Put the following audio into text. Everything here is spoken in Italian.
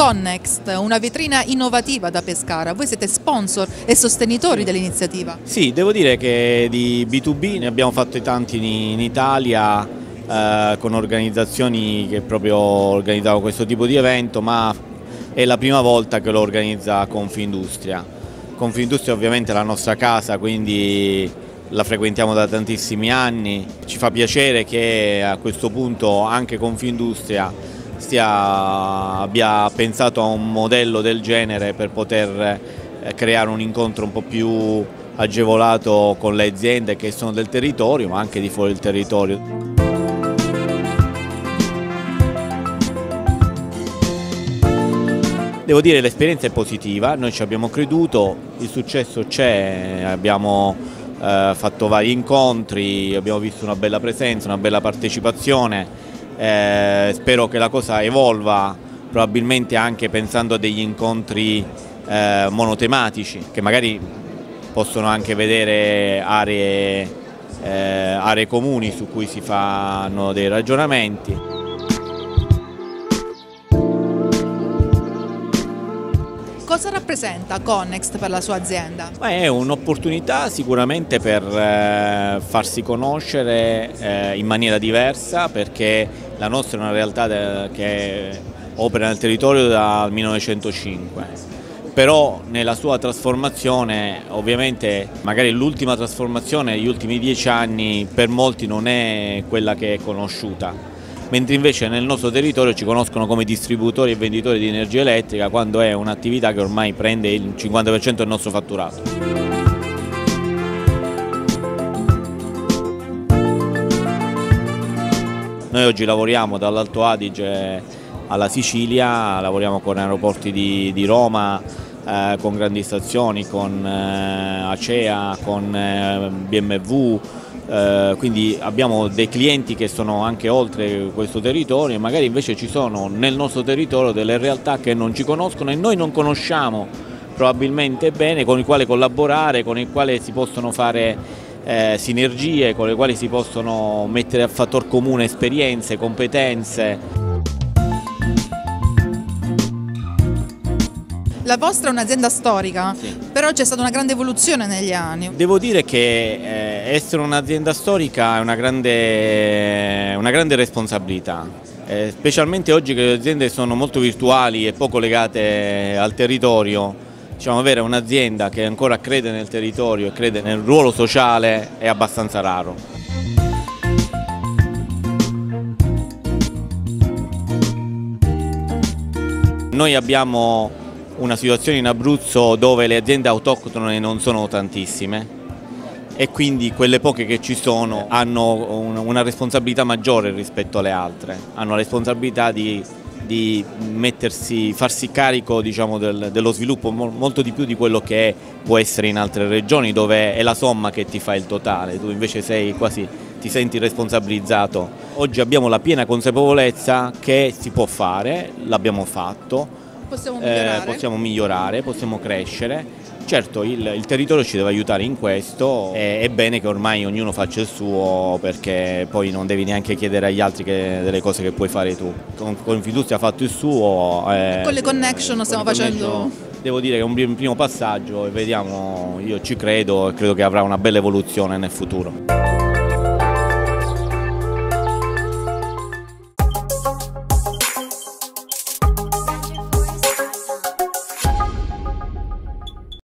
Connext, una vetrina innovativa da Pescara. Voi siete sponsor e sostenitori dell'iniziativa. Sì, devo dire che di B2B ne abbiamo fatti tanti in Italia con organizzazioni che proprio organizzavano questo tipo di evento, ma è la prima volta che lo organizza Confindustria. Confindustria ovviamente è la nostra casa, quindi la frequentiamo da tantissimi anni. Ci fa piacere che a questo punto anche Confindustria abbia pensato a un modello del genere per poter creare un incontro un po' più agevolato con le aziende che sono del territorio, ma anche di fuori del territorio. Devo dire che l'esperienza è positiva, noi ci abbiamo creduto, il successo c'è, abbiamo fatto vari incontri, abbiamo visto una bella presenza, una bella partecipazione. Spero che la cosa evolva, probabilmente anche pensando a degli incontri monotematici che magari possono anche vedere aree comuni su cui si fanno dei ragionamenti. Cosa rappresenta Connext per la sua azienda? È un'opportunità sicuramente per farsi conoscere in maniera diversa, perché la nostra è una realtà che opera nel territorio dal 1905, però nella sua trasformazione, ovviamente magari l'ultima trasformazione degli ultimi 10 anni per molti non è quella che è conosciuta. Mentre invece nel nostro territorio ci conoscono come distributori e venditori di energia elettrica, quando è un'attività che ormai prende il 50% del nostro fatturato. Noi oggi lavoriamo dall'Alto Adige alla Sicilia, lavoriamo con aeroporti di Roma, con grandi stazioni, con Acea, con BMW. Quindi abbiamo dei clienti che sono anche oltre questo territorio e magari invece ci sono nel nostro territorio delle realtà che non ci conoscono e noi non conosciamo probabilmente bene, con i quali collaborare, con i quali si possono fare sinergie, con le quali si possono mettere a fattor comune esperienze, competenze. La vostra è un'azienda storica, sì, però c'è stata una grande evoluzione negli anni. Devo dire che essere un'azienda storica è una grande responsabilità, specialmente oggi che le aziende sono molto virtuali e poco legate al territorio. Diciamo, avere un'azienda che ancora crede nel territorio e crede nel ruolo sociale è abbastanza raro. Noi abbiamo una situazione in Abruzzo dove le aziende autoctone non sono tantissime e quindi quelle poche che ci sono hanno una responsabilità maggiore rispetto alle altre, hanno la responsabilità di farsi carico, diciamo, dello sviluppo molto di più di quello che può essere in altre regioni, dove è la somma che ti fa il totale, tu invece ti senti responsabilizzato. Oggi abbiamo la piena consapevolezza che si può fare, l'abbiamo fatto. Possiamo migliorare, possiamo crescere. Certo, il territorio ci deve aiutare in questo, è bene che ormai ognuno faccia il suo, perché poi non devi neanche chiedere agli altri delle cose che puoi fare tu. Confindustria ha fatto il suo. Con le connection stiamo facendo. Devo dire che è un primo passaggio e vediamo, io ci credo e credo che avrà una bella evoluzione nel futuro.